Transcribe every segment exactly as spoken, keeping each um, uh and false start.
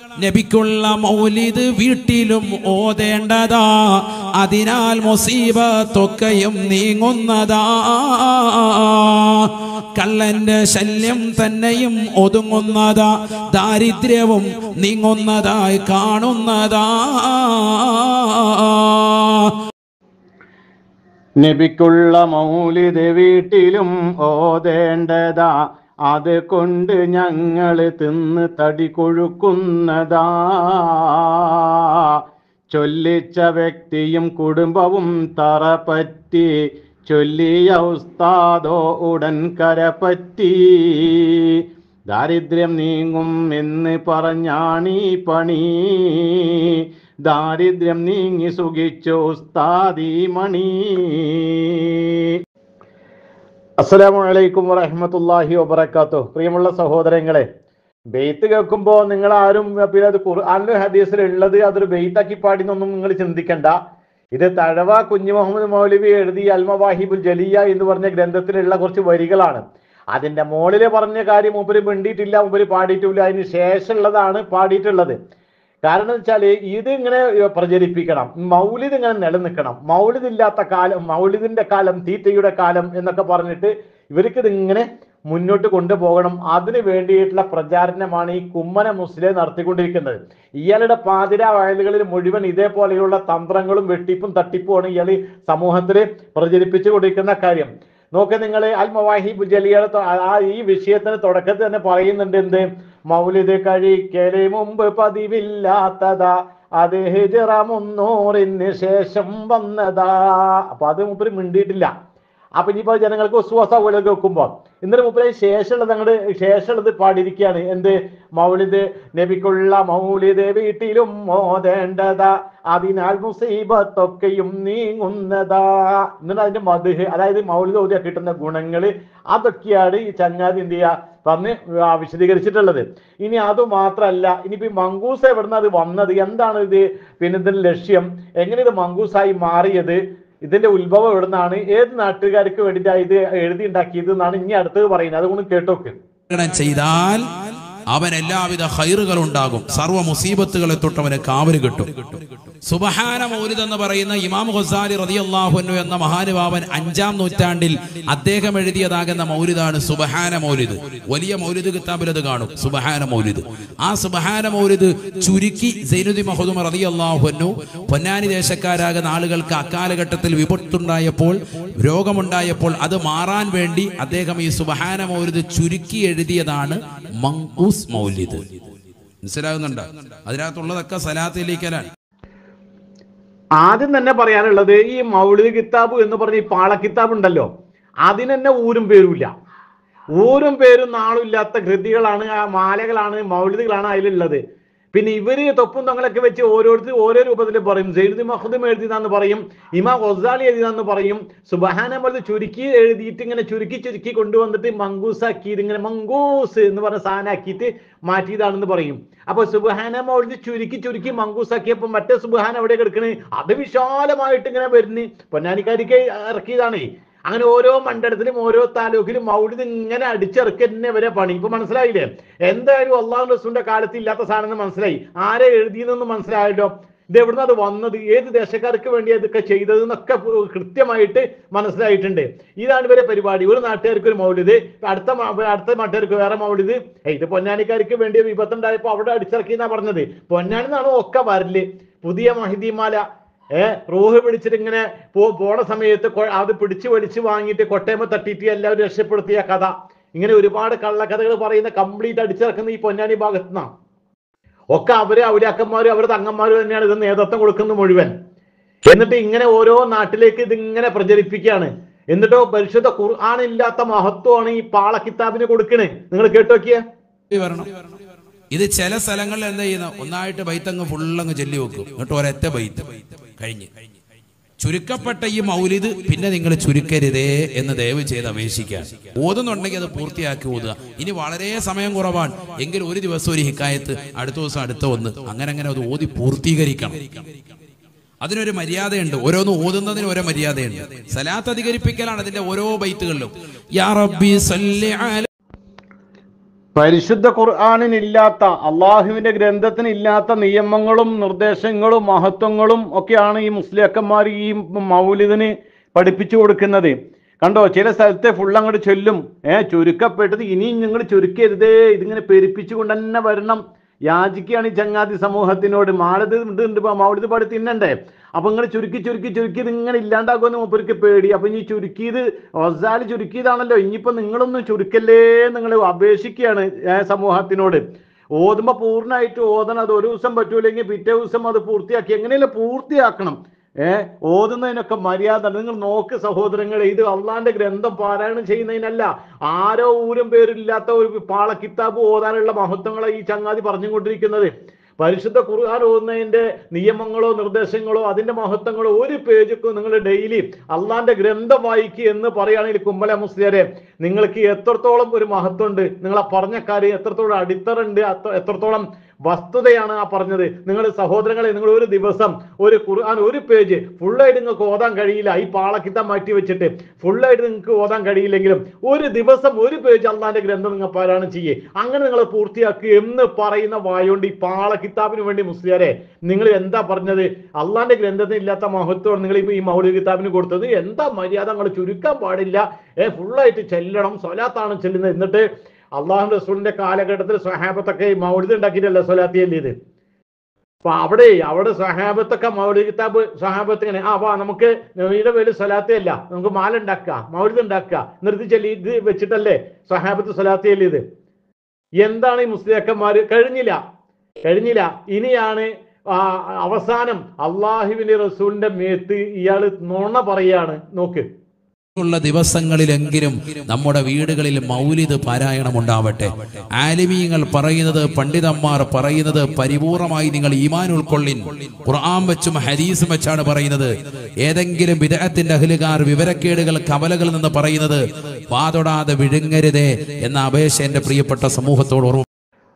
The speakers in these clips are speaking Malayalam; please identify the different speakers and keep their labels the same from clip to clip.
Speaker 1: നബിക്കുള്ള മൗലിദ് വീട്ടിലും ഓതേണ്ടതാ, അതിനാൽ മുസീബത്തൊക്കെയും നീങ്ങുന്നതാ. കള്ളന്റെ ശല്യം തന്നെയും ഒതുങ്ങുന്നതാ, ദാരിദ്ര്യവും നീങ്ങുന്നതായി കാണുന്നതാ.
Speaker 2: നബിക്കുള്ള മൗലിദ് വീട്ടിലും ഓതേണ്ടതാ, അത് കൊണ്ട് ഞങ്ങൾ തിന്ന് തടി കൊഴുക്കുന്നതാ. ചൊല്ലിച്ച വ്യക്തിയും കുടുംബവും തറപറ്റി, ചൊല്ലിയ ഉസ്താദോ ഉടൻ കരപറ്റി. ദാരിദ്ര്യം നീങ്ങും എന്ന് പറഞ്ഞാണീ പണി, ദാരിദ്ര്യം നീങ്ങി സുഖിച്ചു ഉസ്താദി മണി. അസ്സലാമു അലൈക്കും വറഹ്മത്തുള്ളാഹി വബറകാതുഹു. പ്രിയമുള്ള സഹോദരങ്ങളെ, ബെയ്ത്ത് കേൾക്കുമ്പോൾ നിങ്ങൾ ആരും പിന്നെ അത് ഖുർആനിലും ഹദീസിലും ഉള്ളത് അതൊരു ബെയ്ത്താക്കി പാടിന്നൊന്നും നിങ്ങൾ ചിന്തിക്കണ്ട. ഇത് തഴവ കുഞ്ഞു മുഹമ്മദ് മൗലവി എഴുതിയ അൽ മവാഹിബുൽ ജലിയ എന്ന് പറഞ്ഞ ഗ്രന്ഥത്തിലുള്ള കുറച്ച് വരികളാണ്. അതിന്റെ മോളില് പറഞ്ഞ കാര്യം മൂപ്പര് മിണ്ടിയിട്ടില്ല, മൂപ്പര് പാടിയിട്ടില്ല, അതിന് ശേഷമുള്ളതാണ് പാടിയിട്ടുള്ളത്. കാരണം വെച്ചാല് ഇത് ഇങ്ങനെ പ്രചരിപ്പിക്കണം, മൗലിദ് ഇങ്ങനെ നിലനിൽക്കണം. മൗലിദ് ഇല്ലാത്ത കാലം, മൗലിദിന്റെ കാലം, തീറ്റയുടെ കാലം എന്നൊക്കെ പറഞ്ഞിട്ട് ഇവർക്ക് ഇതിങ്ങനെ മുന്നോട്ട് കൊണ്ടുപോകണം. അതിന് വേണ്ടിയിട്ടുള്ള പ്രചാരണമാണ് ഈ കുമ്മന മുസ്ലിം നടത്തിക്കൊണ്ടിരിക്കുന്നത്. ഇയാളുടെ പാതിര വയലുകളിൽ മുഴുവൻ ഇതേപോലെയുള്ള തന്ത്രങ്ങളും വെട്ടിപ്പും തട്ടിപ്പുമാണ് ഇയാൾ സമൂഹത്തിൽ പ്രചരിപ്പിച്ചു കൊണ്ടിരിക്കുന്ന കാര്യം. നോക്ക് നിങ്ങൾ, അൽ മവാഹിബ് ജലിയുടെ ആ ഈ വിഷയത്തിന് തുടക്കത്തിൽ തന്നെ പറയുന്നുണ്ട് എന്ത്, മൗലിദ് കഴിക്കല് മുമ്പ് പതിവില്ലാത്തതാ, അത് ഹിജ്റ മുന്നൂറിന് ശേഷം വന്നതാ. അപ്പൊ അത് മുമ്പ് മിണ്ടിയിട്ടില്ല. അപ്പൊ ഇനിയിപ്പോ ജനങ്ങൾക്ക് ഉസ്വാസൗകര്യമൊക്കെ വെക്കുമ്പോൾ എന്നിട്ട് മുപ്പേ ശേഷമുള്ളത് അങ്ങോട്ട് ശേഷമുള്ളത് പാടിയിരിക്കുകയാണ് എന്ത്, മൗലിദ് നബിക്കുള്ള മൗലിദ് വീട്ടിലും ഓതേണ്ടതാ, അതിനാൽ മുസീബത്തൊക്കെയും നീങ്ങുന്നതാ. എന്നിട്ട് അതിന്റെ മദ്ഹ്, അതായത് മൗലിദ് ഓതിയാ കിട്ടുന്ന ഗുണങ്ങള് അതൊക്കെയാണ് ഈ ചങ്ങാതി എന്ത് ചെയ്യുക പറഞ്ഞ് വിശദീകരിച്ചിട്ടുള്ളത്. ഇനി അത് മാത്രല്ല, ഇനിയിപ്പോ മങ്കൂസ് എവിടുന്ന് അത് വന്നത്, എന്താണ് ഇത്, പിന്നെ ഇതിന്റെ ലക്ഷ്യം, എങ്ങനെ ഇത് മങ്കൂസായി മാറിയത്, ഇതിന്റെ ഉത്ഭവം എവിടുന്നാണ്, ഏത് നാട്ടുകാർക്ക് വേണ്ടിയിട്ടാണ് ഇത് എഴുതി ഉണ്ടാക്കിയത് എന്നാണ് ഇനി അടുത്തത് പറയുന്നത്. അതുകൊണ്ട് കേട്ടോക്ക്.
Speaker 1: ചെയ്താൽ അവൻ എല്ലാവിധ ഖൈറുകൾ ഉണ്ടാകും, സർവ്വ മുസീബത്തുകളെ തൊട്ട് അവന് കാവല് കിട്ടും. സുബ്ഹാന മൗലിദ് എന്ന് പറയുന്ന ഇമാം ഗസാലി റളിയല്ലാഹു അൻഹു എന്ന മഹാനുഭാവൻ അഞ്ചാം നൂറ്റാണ്ടിൽ അദ്ദേഹം എഴുതിയതാകുന്ന മൗലിദാണ് സുബ്ഹാന മൗലിദ്. വലിയ മൗലിദ് കിതാബിൽ അത് കാണും, സുബ്ഹാന മൗലിദ്. ആ സുബ്ഹാന മൗലിദ് ചുരുക്കി സൈനുദ്ദീൻ മഖ്ദൂം റളിയല്ലാഹു അൻഹു പൊന്നാനി ദേശക്കാരാകുന്ന ആളുകൾക്ക് അക്കാലഘട്ടത്തിൽ വിപത്തുണ്ടായപ്പോൾ, രോഗമുണ്ടായപ്പോൾ അത് മാറാൻ വേണ്ടി അദ്ദേഹം ഈ സുബ്ഹാന മൗലിദ് ചുരുക്കി എഴുതിയതാണ് മങ്കൂസ് മൗലിദ്. മനസ്സിലാകുന്നുണ്ടോ? അതിനകത്തുള്ളതൊക്കെ സലാത്തിലേക്കലാണ്.
Speaker 2: ആദ്യം തന്നെ പറയാനുള്ളത്, ഈ മൗലിദ് കിതാബ് എന്ന് പറഞ്ഞ ഈ പാള കിതാബ് ഉണ്ടല്ലോ, അതിന് തന്നെ ഊരും പേരുമില്ല. ഊരും പേരും നാളും ഇല്ലാത്ത കൃതികളാണ്, ആ മാലകളാണ്, മൗലിദുകളാണ് അതിലുള്ളത്. പിന്നെ ഇവര് തൊപ്പും തങ്ങളൊക്കെ വെച്ച് ഓരോരുത്തർ ഓരോ രൂപത്തിൽ പറയും. സൈനുദ്ദീൻ മഖ്ദൂം എഴുതിയതാന്ന് പറയും, ഇമാം ഗസാലി എഴുതിയതാന്ന് പറയും. സുബ്ഹാന മൗലിദ് ചുരുക്കി എഴുതിയിട്ട് ഇങ്ങനെ ചുരുക്കി ചുരുക്കി കൊണ്ടുവന്നിട്ട് മങ്കൂസാക്കി, ഇതിങ്ങനെ മങ്കൂസ് എന്ന് പറഞ്ഞ സാധനമാക്കിയിട്ട് മാറ്റിയതാണെന്ന് പറയും. അപ്പൊ സുബ്ഹാന മൗലിദ് ചുരുക്കി ചുരുക്കി മങ്കൂസാക്കിയപ്പോ മറ്റേ സുബ്ഹാന എവിടെ കിടക്കണ്, അത് വിശാലമായിട്ട് ഇങ്ങനെ വരുന്നു. പൊന്നാനിക്കാരിക്ക് ഇറക്കിയതാണ്. അങ്ങനെ ഓരോ മണ്ഡലത്തിലും ഓരോ താലൂക്കിലും മൗലിദ് ഇങ്ങനെ അടിച്ചിറക്കന്നെ വരെ പണി. ഇപ്പൊ മനസ്സിലായില്ലേ? എന്തായാലും അള്ളാഹു റസൂലിന്റെ കാലത്ത് ഇല്ലാത്ത സാധനം മനസ്സിലായി, ആരെ എഴുതിയെന്നൊന്നും മനസ്സിലായല്ലോ. ഇത് എവിടുന്ന് അത് വന്നത്, ഏത് ദേശക്കാർക്ക് വേണ്ടി അതൊക്കെ ചെയ്തത് എന്നൊക്കെ കൃത്യമായിട്ട് മനസ്സിലായിട്ടുണ്ട്. ഇതാണ് ഇവരെ പരിപാടി. ഒരു നാട്ടുകാർക്ക് ഒരു മൗലിദ്, അടുത്ത അടുത്ത നാട്ടുകാർക്ക് വേറെ മൗലിദ്. ഇത് പൊന്നാനിക്കാർക്ക് വേണ്ടി വിപത്തുണ്ടായപ്പോ അവിടെ അടിച്ചിറക്കിയെന്നാ പറഞ്ഞത്. പൊന്നാനി നിന്നാണ് ഒക്കെ വരല്. പുതിയ മഹിദിമാല ഏഹ് റൂഹ് പിടിച്ചിട്ട് ഇങ്ങനെ പോ പോണ സമയത്ത് അത് പിടിച്ചു വലിച്ചു വാങ്ങിയിട്ട് കൊട്ടയമ്മ തട്ടിയിട്ട് എല്ലാവരും രക്ഷപ്പെടുത്തിയ കഥ, ഇങ്ങനെ ഒരുപാട് കള്ളക്കഥകൾ പറയുന്ന കംപ്ലീറ്റ് അടിച്ചിറക്കുന്ന ഈ പൊന്നാനി ഭാഗത്തു നിന്നാണ്. ഒക്കെ അവര് ഔലിയാക്കന്മാരും അവരുടെ തങ്ങന്മാരും തന്നെയാണ് ഇത് നേതൃത്വം കൊടുക്കുന്നത് മുഴുവൻ. എന്നിട്ട് ഇങ്ങനെ ഓരോ നാട്ടിലേക്ക് ഇതിങ്ങനെ പ്രചരിപ്പിക്കുകയാണ്. എന്നിട്ടോ പരിശുദ്ധ ഖുർആൻ ഇല്ലാത്ത മഹത്വമാണ് ഈ പാള കിതാബിന് കൊടുക്കണേ. നിങ്ങൾ കേട്ടോക്കിയേ.
Speaker 1: ഇത് ചില സ്ഥലങ്ങളിൽ എന്താ ചെയ്യുന്ന, ഒന്നായിട്ട് ബൈത്തങ്ങ് ഫുള്ളങ്ങ് ചൊല്ലി വെക്കും, എന്നിട്ട് ഒരൊറ്റ ബൈത്ത് കഴിഞ്ഞ്. ചുരുക്കപ്പെട്ട ഈ മൗലിദ് പിന്നെ നിങ്ങൾ ചുരുക്കരുതേ എന്ന് ദയവ് ചെയ്ത് അപേക്ഷിക്കാൻ. ഓതുന്നുണ്ടെങ്കിൽ അത് പൂർത്തിയാക്കി ഓതുക. ഇനി വളരെ സമയം കുറവാണ് എങ്കിൽ ഒരു ദിവസം ഒരു ഹിക്കായത്ത്, അടുത്ത ദിവസം അടുത്ത ഒന്ന്, അങ്ങനെ അങ്ങനെ അത് ഓതി പൂർത്തീകരിക്കണം. അതിനൊരു മര്യാദയുണ്ട്, ഓരോന്ന് ഓതുന്നതിന് ഓരോ മര്യാദയുണ്ട്. സലാത്ത് അധികരിപ്പിക്കലാണ് അതിന്റെ ഓരോ ബൈത്തുകളിലും. യാ റബ്ബി സല്ലി അല
Speaker 2: പരിശുദ്ധ ഖുർആനിനില്ലാത്ത, അള്ളാഹുവിന്റെ ഗ്രന്ഥത്തിന് ഇല്ലാത്ത നിയമങ്ങളും നിർദ്ദേശങ്ങളും മഹത്വങ്ങളും ഒക്കെയാണ് ഈ മുസ്ലിയാക്കന്മാർ ഈ മൗലിദിന് പഠിപ്പിച്ചു കൊടുക്കുന്നത്. കണ്ടോ, ചില സ്ഥലത്തെ ഫുൾ അങ്ങോട്ട് ചൊല്ലും, ഏഹ് ചുരുക്കപ്പെട്ടത് ഇനിയും നിങ്ങൾ ചുരുക്കരുതേ, ഇതിങ്ങനെ പെരുപ്പിച്ചുകൊണ്ട് തന്നെ വരണം. യാചിക്കുകയാണ് ഈ ചങ്ങാതി സമൂഹത്തിനോട്. മാലത് ഉണ്ട് മൗലിദ് പാടി തിന്നണ്ടേ, അപ്പൊ ഇങ്ങനെ ചുരുക്കി ചുരുക്കി ചുരുക്കി ഇത് ഇങ്ങനെ ഇല്ലാണ്ടാക്കുമെന്ന് മൂപ്പർക്ക് പേടി. അപ്പൊ ഇനി ചുരുക്കിയത് റസാല് ചുരുക്കിയതാണല്ലോ, ഇനിയിപ്പോ നിങ്ങളൊന്നും ചുരുക്കല്ലേ നിങ്ങൾ അപേക്ഷിക്കുകയാണ് സമൂഹത്തിനോട്. ഓതുമ്പോ പൂർണ്ണമായിട്ട് ഓതണം. അത് ഒരു ദിവസം പറ്റൂല്ലെങ്കിൽ പിറ്റേ ദിവസം അത് പൂർത്തിയാക്കി എങ്ങനെയല്ല പൂർത്തിയാക്കണം. ഏഹ് ഓതുന്നതിനൊക്കെ മര്യാദ. നിങ്ങൾ നോക്ക് സഹോദരങ്ങളെ, ഇത് അള്ളാന്റെ ഗ്രന്ഥം പാരായണം ചെയ്യുന്നതിനല്ല, ആരോ ഊരും പേരില്ലാത്ത ഒരു പാള കിതാബ് ഓതാനുള്ള മഹത്വങ്ങളെ ഈ ചങ്ങാതി പറഞ്ഞുകൊണ്ടിരിക്കുന്നത്. പരിശുദ്ധ ഖുർആൻ ഓതുന്നതിന്റെ നിയമങ്ങളോ നിർദ്ദേശങ്ങളോ അതിന്റെ മഹത്വങ്ങളോ ഒരു പേജൊക്കെ നിങ്ങൾ ഡെയിലി അള്ളാന്റെ ഗ്രന്ഥം വായിക്കുക എന്ന് പറയുകയാണെങ്കിൽ കുമ്മല മുസ്ലിയാരെ, നിങ്ങൾക്ക് എത്രത്തോളം ഒരു മഹത്വമുണ്ട്, നിങ്ങൾ ആ പറഞ്ഞ കാര്യം എത്രത്തോളം അടിത്തറുണ്ട്, എത്രത്തോളം വസ്തുതയാണ് ആ പറഞ്ഞത്. നിങ്ങൾ സഹോദരങ്ങളെ, നിങ്ങൾ ഒരു ദിവസം ഒരു ഖുർആൻ ഒരു പേജ് ഫുള്ളായിട്ട് നിങ്ങൾക്ക് ഓതാൻ കഴിയില്ല, ഈ പാളക്കിത്ത മാറ്റി വെച്ചിട്ട് ഫുള്ളായിട്ട് നിങ്ങൾക്ക് ഓതാൻ കഴിയില്ലെങ്കിലും ഒരു ദിവസം ഒരു പേജ് അള്ളാന്റെ ഗ്രന്ഥം നിങ്ങൾ പാരായണം ചെയ്യേ, അങ്ങനെ നിങ്ങൾ പൂർത്തിയാക്കുക എന്ന് പറയുന്ന വായോണ്ട് ഈ പാളക്കിതാബിന് വേണ്ടി മുസ്ലിയാരെ നിങ്ങൾ എന്താ പറഞ്ഞത്? അള്ളാന്റെ ഗ്രന്ഥത്തിന് ഇല്ലാത്ത മഹത്വമാണ് നിങ്ങൾ ഈ മൗലിദ് കിതാബിന് കൊടുത്തത്. എന്താ മര്യാദ? നിങ്ങൾ ചുരുക്കാൻ പാടില്ല, ഏഹ് ഫുള്ളായിട്ട് ചെല്ലണം, സ്വലാത്താണ് ചെല്ലുന്നത്. എന്നിട്ട് അള്ളാഹു റസൂലിന്റെ കാലഘട്ടത്തിൽ സ്വഹാബത്തൊക്കെ മൗലിദ് ഉണ്ടാക്കിയിട്ടല്ല സ്വലാത്തി ചെല്ലിയത്. അപ്പൊ അവിടെ അവിടെ സ്വഹാബത്തൊക്കെ മൗലിദ് കിതാബ് സ്വഹാബത്ത് ഇങ്ങനെ ആ വാ നമുക്ക് നബിയുടെ പേര് സ്വലാത്തി അല്ല, നമുക്ക് മാല ഉണ്ടാക്കുക, മൗലിദ് ഉണ്ടാക്കുക, നിർത്തി ചെല്ലി ഇത് വെച്ചിട്ടല്ലേ സ്വഹാബത്ത് സ്വലാത്തി ചെല്ലിയത്. എന്താണ് ഈ മുസ്ലിയാക്കന്മാര്? കഴിഞ്ഞില്ല കഴിഞ്ഞില്ല ഇനിയാണ് അവസാനം അള്ളാഹുവിന്റെ റസൂലിന്റെ മേത്ത് ഇയാള് നുണ പറയാണ്. നോക്ക്,
Speaker 1: ഉള്ള ദിവസങ്ങളിലെങ്കിലും നമ്മുടെ വീടുകളിൽ മൗലിദ് പാരായണം ഉണ്ടാവട്ടെ. ആലിമീങ്ങൾ പറയുന്നത്, പണ്ഡിതന്മാർ പറയുന്നത് പരിപൂർണമായി നിങ്ങൾ ഈമാൻ ഉൾക്കൊള്ളിൻ. ഖുർആൻ വെച്ചും ഹദീസും വെച്ചാണ് പറയുന്നത്. ഏതെങ്കിലും ബിദ്അത്തിന്റെ അഹ്ലുകാർ വിവരക്കേടുകൾ കവലകളിൽ നിന്ന് പറയുന്നത് വാതൊടാതെ വിഴുങ്ങരുതേ എന്ന അപേക്ഷ എന്റെ പ്രിയപ്പെട്ട സമൂഹത്തോട് ഓർമ്മ.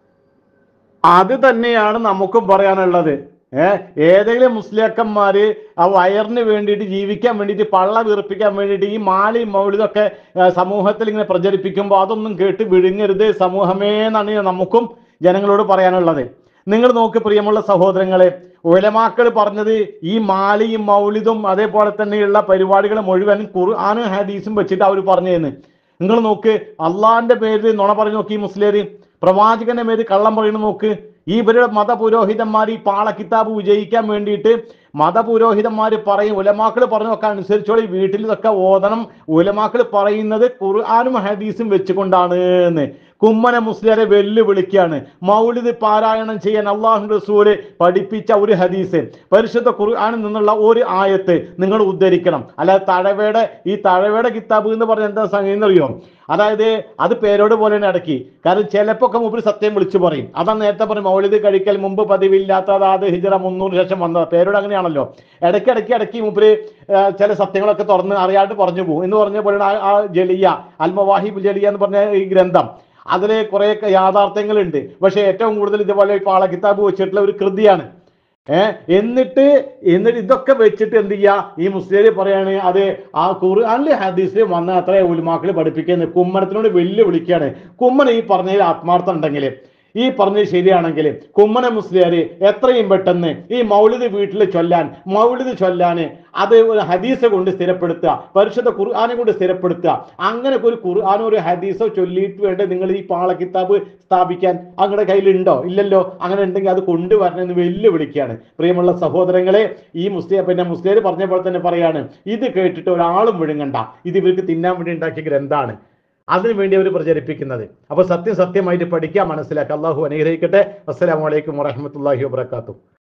Speaker 2: അത് തന്നെയാണ് നമുക്കും പറയാനുള്ളത്. ഏഹ് ഏതെങ്കിലും മുസ്ലിയാക്കന്മാര് ആ വയറിന് വേണ്ടിയിട്ട് ജീവിക്കാൻ വേണ്ടിയിട്ട് പള്ള വീർപ്പിക്കാൻ വേണ്ടിയിട്ട് ഈ മാലയും മൗലിദൊക്കെ സമൂഹത്തിൽ ഇങ്ങനെ പ്രചരിപ്പിക്കുമ്പോൾ അതൊന്നും കേട്ട് വിഴുങ്ങരുത് സമൂഹമേ എന്നാണ് നമുക്കും ജനങ്ങളോട് പറയാനുള്ളത്. നിങ്ങൾ നോക്ക് പ്രിയമുള്ള സഹോദരങ്ങളെ, ഉലമാക്കൾ പറഞ്ഞത് ഈ മാലയും മൗലിദും അതേപോലെ തന്നെയുള്ള പരിപാടികൾ മുഴുവൻ ഖുർആനും ഹദീസും വെച്ചിട്ട് അവർ പറഞ്ഞതെന്ന്. നിങ്ങൾ നോക്ക്, അള്ളാന്റെ പേരിൽ നുണ പറഞ്ഞു നോക്കി മുസ്ലിം, പ്രവാചകന്റെ പേര് കള്ളം പറയുന്നു നോക്ക്. ഈ ഇവരുടെ മതപുരോഹിതന്മാർ ഈ പാള കിതാബ് വിജയിക്കാൻ വേണ്ടിയിട്ട് മതപുരോഹിതന്മാർ പറയും, ഉലമാക്കൾ പറഞ്ഞൊക്കെ അനുസരിച്ചോളി, വീട്ടിൽ ഇതൊക്കെ ഓതണം, ഉലമാക്കൾ പറയുന്നത് ഖുർആനും ഹദീസും വെച്ചുകൊണ്ടാണ് എന്ന് കുമ്മന മുസ്ലിയാരെ വെല്ലുവിളിക്കുകയാണ്. മൗലിദ് പാരായണം ചെയ്യാൻ അള്ളാഹു റസൂല് പഠിപ്പിച്ച ഒരു ഹദീസ്, പരിശുദ്ധ ഖുർആനിൽ നിന്നുള്ള ഒരു ആയത്ത് നിങ്ങൾ ഉദ്ധരിക്കണം. അല്ലാതെ തഴവയുടെ ഈ തഴവയുടെ കിതാബ് എന്ന് പറഞ്ഞാൽ എന്താ സംഗതി എന്നറിയോ? അതായത് അത് പേരോട് പോലെ തന്നെ അടക്കി. കാരണം ചിലപ്പോ ഒക്കെ മുമ്പ് സത്യം വിളിച്ചു പറയും. അതാ നേരത്തെ പറയും മൗലിദ് കഴിക്കൽ മുമ്പ് പതിവില്ലാത്തത് അത് ഹിജ്റ മുന്നൂറ് ശേഷം വന്നത്. പേരോട് അങ്ങനെയാണല്ലോ, ഇടയ്ക്കിടയ്ക്ക് ഇടയ്ക്ക് മുമ്പ് ചില സത്യങ്ങളൊക്കെ തുറന്ന് അറിയാണ്ട് പറഞ്ഞു പോകും എന്ന് പറഞ്ഞ പോലെ ആ ജലിയ അൽ മവാഹിബ് ജലിയ എന്ന് പറഞ്ഞ ഈ ഗ്രന്ഥം, അതിലെ കുറെ യാഥാർത്ഥ്യങ്ങളുണ്ട്. പക്ഷെ ഏറ്റവും കൂടുതൽ ഇതുപോലെ പാള കിതാബ് വെച്ചിട്ടുള്ള ഒരു കൃതിയാണ്. ഏഹ് എന്നിട്ട് എന്നിട്ട് ഇതൊക്കെ വെച്ചിട്ട് എന്ത് ചെയ്യാ, ഈ മുസ്ലിം പറയാണ് അത് ആ ഖുർആനിലെ ഹദീസിൽ വന്ന അത്ര ഉലമാക്കൾ പഠിപ്പിക്കുന്നത്. കുമ്മനത്തിനോട് വെല്ലുവിളിക്കുകയാണ്. കുമ്മൻ ഈ പറഞ്ഞതിൽ ആത്മാർത്ഥം ഉണ്ടെങ്കിൽ, ഈ പറഞ്ഞത് ശരിയാണെങ്കിൽ കുമ്മന മുസ്ലിയാര് എത്രയും പെട്ടെന്ന് ഈ മൗലിദ് വീട്ടിൽ ചൊല്ലാൻ മൗലിദ് ചൊല്ലാന് അത് ഒരു ഹദീസ് കൊണ്ട് സ്ഥിരപ്പെടുത്തുക, പരിശുദ്ധ ഖുർആനെ കൊണ്ട് സ്ഥിരപ്പെടുത്തുക. അങ്ങനെ ഒരു ഖുർആനോ ഒരു ഹദീസോ ചൊല്ലിയിട്ട് വേണ്ട നിങ്ങൾ ഈ പാള കിതാബ് സ്ഥാപിക്കാൻ. അങ്ങയുടെ കയ്യിലുണ്ടോ? ഇല്ലല്ലോ. അങ്ങനെ ഉണ്ടെങ്കിൽ അത് കൊണ്ടുവരണമെന്ന് വെല്ലുവിളിക്കുകയാണ്. പ്രിയമുള്ള സഹോദരങ്ങളെ, ഈ മുസ്ലിം പിന്നെ മുസ്ലിം പറഞ്ഞ പോലെ തന്നെ പറയാണ്, ഇത് കേട്ടിട്ട് ഒരാളും വിഴുങ്ങണ്ട, ഇത് ഇവർക്ക് തിന്നാൻ വേണ്ടി ഉണ്ടാക്കിയ ഗ്രന്ഥാണ്, അതിനു വേണ്ടി അവർ പ്രചരിപ്പിക്കുന്നത്. അപ്പൊ സത്യം സത്യമായിട്ട് പഠിക്കാൻ മനസ്സിലാക്കുക. അള്ളാഹു അനുഗ്രഹിക്കട്ടെ. അസ്സലാമു അലൈക്കും വറഹ്മത്തുള്ളാഹി വബറകാതുഹു.